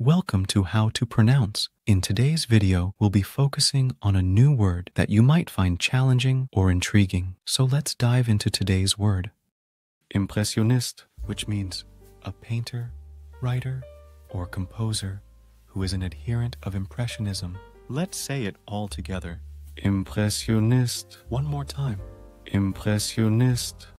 Welcome to How to Pronounce. In today's video, we'll be focusing on a new word that you might find challenging or intriguing. So let's dive into today's word. Impressionist, which means a painter, writer, or composer who is an adherent of Impressionism. Let's say it all together. Impressionist. One more time. Impressionist.